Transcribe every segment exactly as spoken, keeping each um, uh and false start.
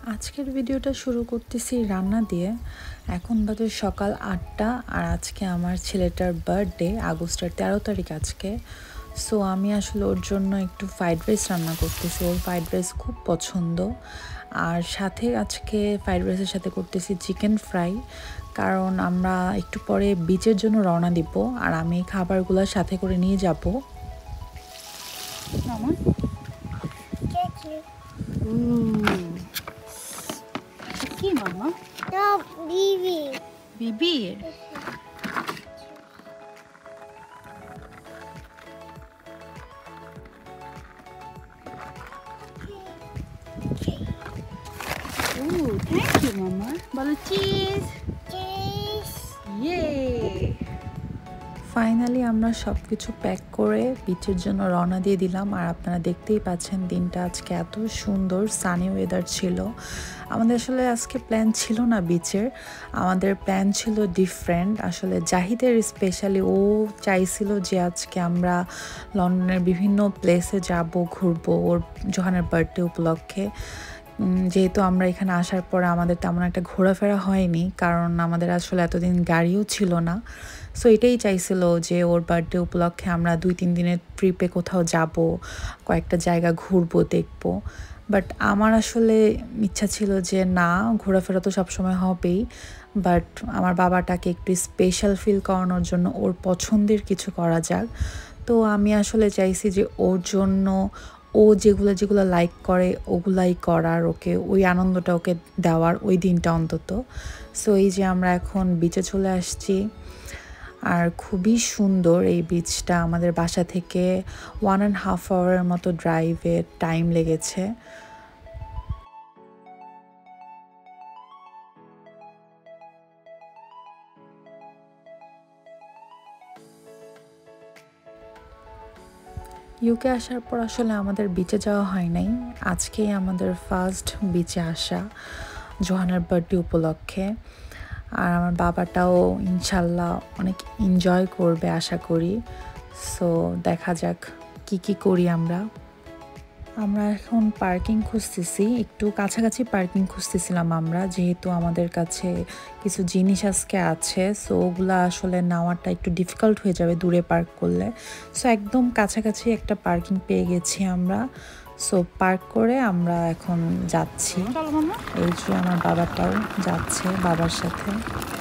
আজকের ভিডিওটা শুরু করতেছি রান্না দিয়ে। এখন বাজে সকাল আটটা আর আজকে আমার ছেলেটার বার্থডে, আগস্টের তেরো তারিখ আজকে। সো আমি আসলে ওর জন্য একটু ফ্রাইড রাইস রান্না করতেছি। ওর ফ্রাইড রাইস খুব পছন্দ। আর সাথে আজকে ফ্রাইড রাইসের সাথে করতেছি চিকেন ফ্রাই, কারণ আমরা একটু পরে বিচের জন্য রওনা দিব আর আমি খাবারগুলো সাথে করে নিয়ে যাব। মামা কি মামা? No, Bibi. Bibi Ooh, thank you, Mama. Bolo cheese. Cheese. Yay! Finally আমরা সব কিছু প্যাক করে বিচের জন্য রওনা দিয়ে দিলাম। আর আপনারা দেখতেই পাচ্ছেন দিনটা আজকে এত সুন্দর সানি ওয়েদার ছিল। আমাদের আসলে আজকে প্ল্যান ছিল না বিচের, আমাদের প্ল্যান ছিল ডিফারেন্ট। আসলে জাহিদের স্পেশালি ও চাইছিল যে আজকে আমরা লন্ডনের বিভিন্ন প্লেসে যাব, ঘুরবো ওর জোহানের বার্থডে উপলক্ষে। যেহেতু আমরা এখানে আসার পরে আমাদের তেমন একটা ঘোরাফেরা হয়নি, কারণ আমাদের আসলে এতদিন গাড়িও ছিল না। সো এটাই চাইছিল যে ওর বার্থডে উপলক্ষে আমরা দুই তিন দিনের ট্রিপে কোথাও যাব, কয়েকটা জায়গা ঘুরবো, দেখবো। বাট আমার আসলে ইচ্ছা ছিল যে না, ঘোরাফেরা তো সবসময় হবেই, বাট আমার বাবাটাকে একটু স্পেশাল ফিল করানোর জন্য ওর পছন্দের কিছু করা যাক। তো আমি আসলে চাইছি যে ওর জন্য ও যেগুলো যেগুলো লাইক করে ওগুলাই করার, ওকে ওই আনন্দটা ওকে দেওয়ার ওই দিনটা অন্তত। সো এই যে আমরা এখন বিচে চলে আসছি, আর খুবই সুন্দর এই বিচটা। আমাদের বাসা থেকে ওয়ান অ্যান্ড হাফ আওয়ারের মতো ড্রাইভে টাইম লেগেছে। ইউকে আসার পর আসলে আমাদের বিচে যাওয়া হয় নাই। আজকেই আমাদের ফার্স্ট বিচে আসা জোহানের বার্থডে উপলক্ষে। আর আমার বাবাটাও ইনশাল্লাহ অনেক এনজয় করবে আশা করি। সো দেখা যাক কি কি করি আমরা। আমরা এখন পার্কিং খুঁজতেছি, একটু কাছাকাছি পার্কিং খুঁজতেছিলাম আমরা, যেহেতু আমাদের কাছে কিছু জিনিস আজকে আছে। সো ওগুলো আসলে নেওয়াটা একটু ডিফিকাল্ট হয়ে যাবে দূরে পার্ক করলে। সো একদম কাছাকাছি একটা পার্কিং পেয়ে গেছি আমরা। সো পার্ক করে আমরা এখন যাচ্ছি। এই যে আমার বাবাটাও যাচ্ছে বাবার সাথে।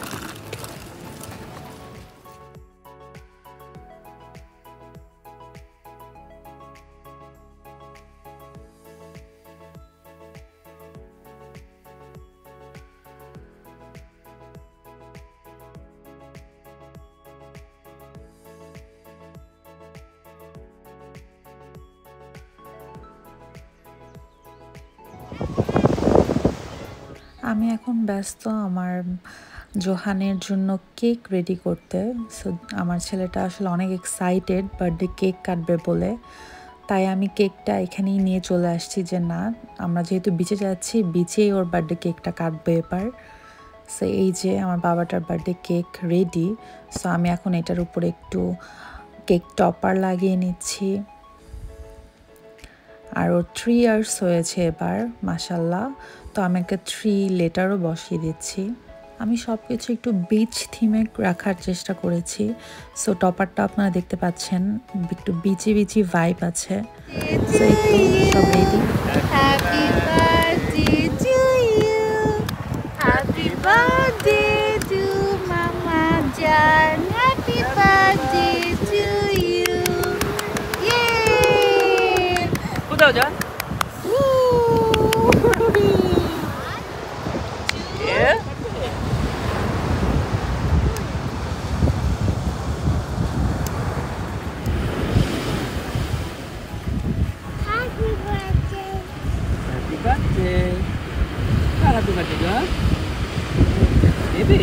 আমি এখন ব্যস্ত আমার জোহানের জন্য কেক রেডি করতে। সো আমার ছেলেটা আসলে অনেক এক্সাইটেড বার্থডে কেক কাটবে বলে, তাই আমি কেকটা এখানেই নিয়ে চলে আসছি যে না, আমরা যেহেতু বিচে যাচ্ছি, বিচেই ওর বার্থডে কেকটা কাটবে এবার। সো এই যে আমার বাবাটার বার্থডে কেক রেডি। সো আমি এখন এটার উপরে একটু কেক টপার লাগিয়ে নিচ্ছি। আর ওর থ্রি ইয়ার্স হয়েছে এবার, মাশাল্লাহ। তো আমি একটা থ্রি লেটারও বসিয়ে দিচ্ছি। আমি সব কিছু একটু বিচ থিমে রাখার চেষ্টা করেছি। সো টপারটা আপনারা দেখতে পাচ্ছেন, একটু বিচি বিচি ভাইব আছে। সো এই তো সব ready. Happy birthday to you. Happy birthday to Mama Jan. Happy birthday to you. Yay! কোথাও যান? Yeah? Happy birthday. Happy birthday. Kaal happy birthday girl. Baby.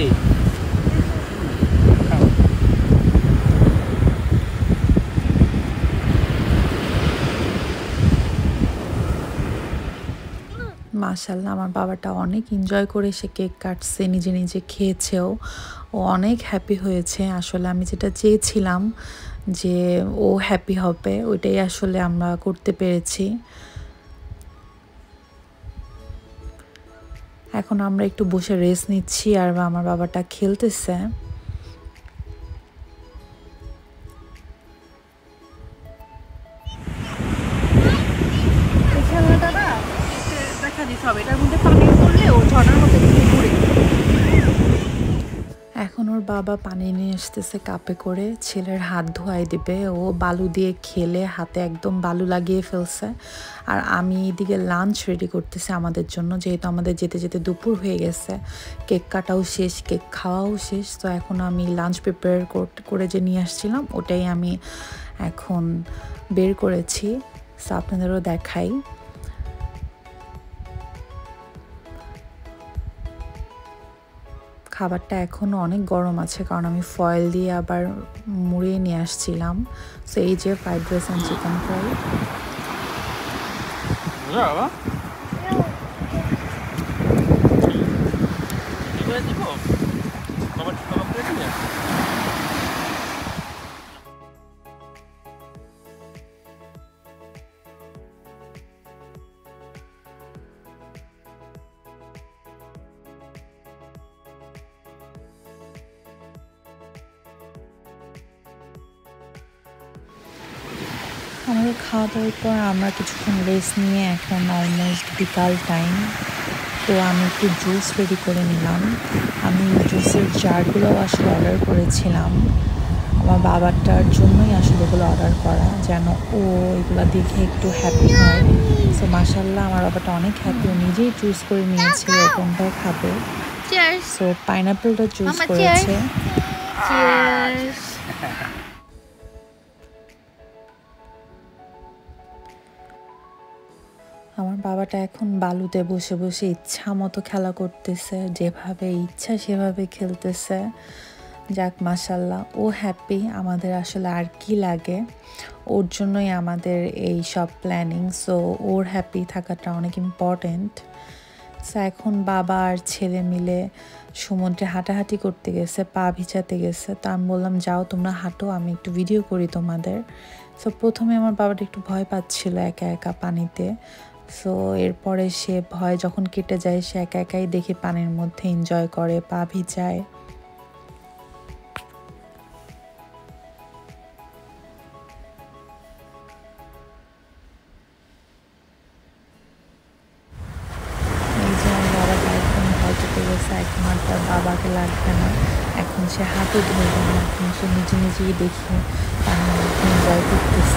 Come. মাশাল্লাহ আমার বাবাটা অনেক এনজয় করে সে কেক কাটছে, নিজে নিজে খেয়েছেও, ও অনেক হ্যাপি হয়েছে। আসলে আমি যেটা চেয়েছিলাম যে ও হ্যাপি হবে, ওইটাই আসলে আমরা করতে পেরেছি। এখন আমরা একটু বসে রেস্ট নিচ্ছি আর আমার বাবাটা খেলতেছে। এখন ওর বাবা পানি নিয়ে আসতেছে কাপে করে, ছেলের হাত ধোয়াই দিবে। ও বালু দিয়ে খেলে হাতে একদম বালু লাগিয়ে ফেলছে। আর আমি এদিকে লাঞ্চ রেডি করতেছি আমাদের জন্য, যেহেতু আমাদের যেতে যেতে দুপুর হয়ে গেছে। কেক কাটাও শেষ, কেক খাওয়াও শেষ। তো এখন আমি লাঞ্চ প্রিপেয়ার করে যে নিয়ে আসছিলাম ওটাই আমি এখন বের করেছি, সো আপনাদেরও দেখাই। খাবারটা এখনও অনেক গরম আছে, কারণ আমি ফয়েল দিয়ে আবার মুড়িয়ে নিয়ে আসছিলাম। সো এই যে fried rice and chicken fry. আমাদের খাওয়া দাওয়ার পর আমরা কিছুক্ষণ রেস্ট নিয়ে এখন অলমোস্ট বিকাল টাইম। তো আমি একটু জুস রেডি করে নিলাম। আমি জুসের জারগুলোও আসলে অর্ডার করেছিলাম, আমার বাবাটার জন্যই আসলে এগুলো অর্ডার করা, যেন ও এগুলো দেখে একটু হ্যাপি হয়। সো মাশাআল্লাহ আমার বাবাটা অনেক হ্যাপি, ও নিজেই চুজ করে নিয়েছে ও কোনটা খাবে। সো পাইনাপেলটা চুজ করেছে। আমার বাবাটা এখন বালুতে বসে বসে ইচ্ছা মতো খেলা করতেছে, যেভাবে ইচ্ছা সেভাবে খেলতেছে। যাক মাশাআল্লাহ, ও হ্যাপি, আমাদের আসলে আর কি লাগে, ওর জন্যই আমাদের এই সব প্ল্যানিং। সো ওর হ্যাপি থাকাটা অনেক ইম্পর্টেন্ট। সো এখন বাবা আর ছেলে মিলে সমুদ্রে হাঁটাহাঁটি করতে গেছে, পা ভিজাতে গেছে। তো আমি বললাম যাও তোমরা হাঁটো, আমি একটু ভিডিও করি তোমাদের। সো প্রথমে আমার বাবাটা একটু ভয় পাচ্ছিল একা একা পানিতে। সো এরপরে সে ভয় যখন কেটে যায়, সে একা একাই দেখে পানির মধ্যে এনজয় করে, পা ভিজায়। এখন আর তার বাবাকে লাগবে না, এখন সে হাতে ধরবে না, এখন সে নিজে নিজেই দেখে পানির মধ্যে এনজয় করতেছে।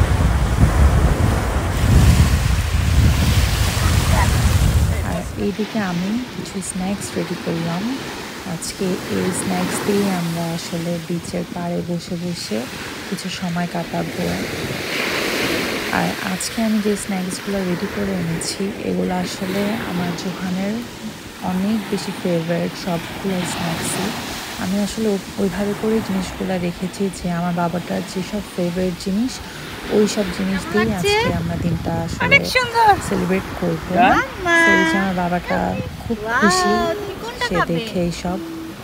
আর এইদিকে আমি কিছু স্ন্যাক্স রেডি করলাম। আজকে এই স্ন্যাক্স দিয়ে আমরা আসলে বিচের পাড়ে বসে বসে কিছু সময় কাটাবো। আর আজকে আমি যে স্ন্যাক্সগুলো রেডি করে এনেছি এগুলো আসলে আমার জোহানের অনেক বেশি ফেভারিট, সবগুলো স্ন্যাক্সই আমি আসলে ওইভাবে করে জিনিসগুলো রেখেছি যে আমার বাবাটার যেসব ফেভারিট জিনিস ওই সব জিনিস দিয়ে আজকে আমরা দিনটা আসলে সেলিব্রেট করবো। সেই যে আমার বাবাটা খুব খুশি, সে দেখে এইসব।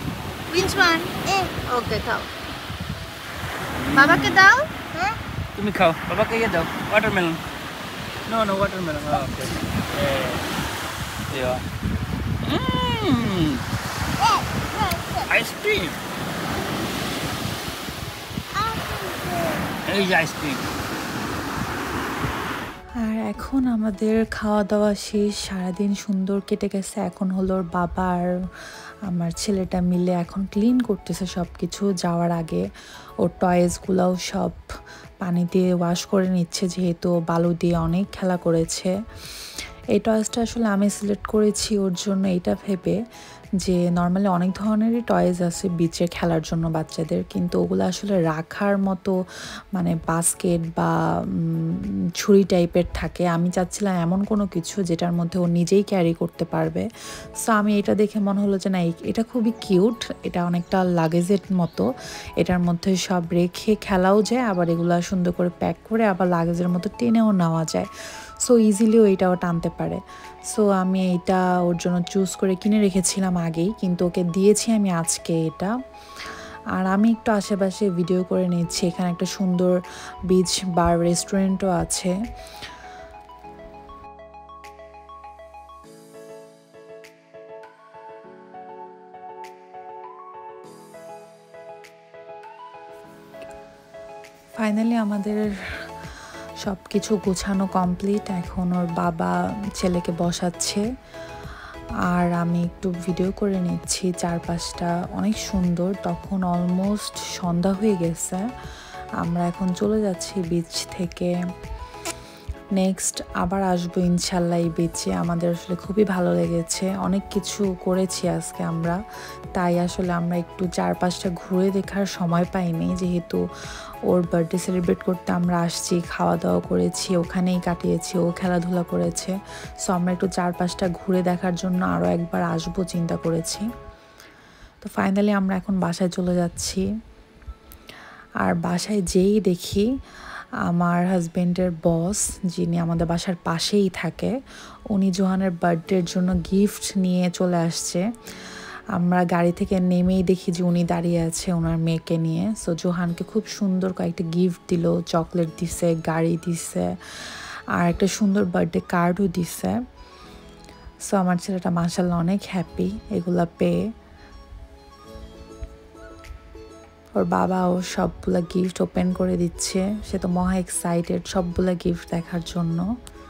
বাবাকে দাও, তুমি খাও, বাবাকে ইয়ে দাও, watermelon. No no watermelon. Okay yeah hmm ice cream, এই যে আইসক্রিম। আর এখন আমাদের খাওয়া দাওয়া শেষ, সারাদিন সুন্দর কেটে গেছে। এখন হলো ওর বাবা আর আমার ছেলেটা মিলে এখন ক্লিন করতেছে সব কিছু। যাওয়ার আগে ওর টয়েসগুলোও সব পানি দিয়ে ওয়াশ করে নিচ্ছে, যেহেতু বালু দিয়ে অনেক খেলা করেছে। এই টয়েসটা আসলে আমি সিলেক্ট করেছি ওর জন্য, এটা ভেবে যে নর্মালি অনেক ধরনেরই টয়েস আছে বিচে খেলার জন্য বাচ্চাদের, কিন্তু ওগুলো আসলে রাখার মতো মানে বাস্কেট বা ছুরি টাইপের থাকে। আমি চাচ্ছিলাম এমন কোনো কিছু যেটার মধ্যে ও নিজেই ক্যারি করতে পারবে। সো আমি এটা দেখে মনে হলো যে না, এটা খুবই কিউট, এটা অনেকটা লাগেজের মতো, এটার মধ্যে সব রেখে খেলাও যায়, আবার এগুলো সুন্দর করে প্যাক করে আবার লাগেজের মতো টেনেও নেওয়া যায়। সো ইজিলিও এইটাও টানতে পারে। সো আমি এইটা ওর জন্য চুজ করে কিনে রেখেছিলাম আগেই, কিন্তু ওকে দিয়েছি আমি আজকে এটা। আর আমি একটু আশেপাশে ভিডিও করে নিচ্ছি, এখানে একটা সুন্দর বিচ বার রেস্টুরেন্টও আছে। ফাইনালি আমাদের সব কিছু গোছানো কমপ্লিট। এখন ওর বাবা ছেলেকে বসাচ্ছে আর আমি একটু ভিডিও করে নিচ্ছি চারপাশটা অনেক সুন্দর। তখন অলমোস্ট সন্ধ্যা হয়ে গেছে। আমরা এখন চলে যাচ্ছি বিচ থেকে। নেক্সট আবার আসবো ইনশাল্লাহ এই বিচে। আমাদের আসলে খুবই ভালো লেগেছে, অনেক কিছু করেছি আজকে আমরা, তাই আসলে আমরা একটু চারপাশটা ঘুরে দেখার সময় পাইনি, যেহেতু ওর বার্থডে সেলিব্রেট করতে আমরা আসছি, খাওয়া দাওয়া করেছি, ওখানেই কাটিয়েছি, ও খেলাধুলা করেছে। সো আমরা একটু চারপাশটা ঘুরে দেখার জন্য আরও একবার আসবো চিন্তা করেছি। তো ফাইনালি আমরা এখন বাসায় চলে যাচ্ছি। আর বাসায় যেই দেখি আমার হাজব্যান্ডের বস, যিনি আমাদের বাসার পাশেই থাকে, উনি জোহানের বার্থডের জন্য গিফট নিয়ে চলে আসছে। আমরা গাড়ি থেকে নেমেই দেখি যে উনি দাঁড়িয়ে আছে ওনার মেয়েকে নিয়ে। সো জোহানকে খুব সুন্দর কয়েকটা গিফট দিল, চকলেট দিছে, গাড়ি দিছে, আর একটা সুন্দর বার্থডে কার্ডও দিছে। সো আমার ছেলেটা মাশাআল্লাহ অনেক হ্যাপি এগুলা পেয়ে। ওর বাবাও সবগুলা গিফট ওপেন করে দিচ্ছে, সে তো মহা এক্সাইটেড সবগুলা গিফট দেখার জন্য।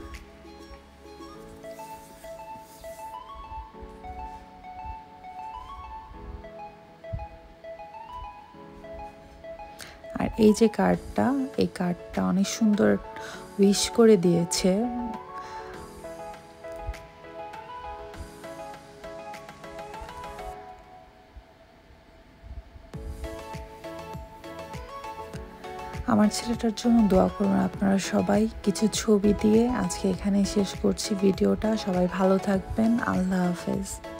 আর এই যে কার্ডটা, এই কার্ডটা অনেক সুন্দর উইশ করে দিয়েছে। আমার ছেলেটার জন্য দোয়া করুন আপনারা সবাই। কিছু ছবি দিয়ে আজকে এখানেই শেষ করছি ভিডিওটা। সবাই ভালো থাকবেন, আল্লাহ হাফেজ।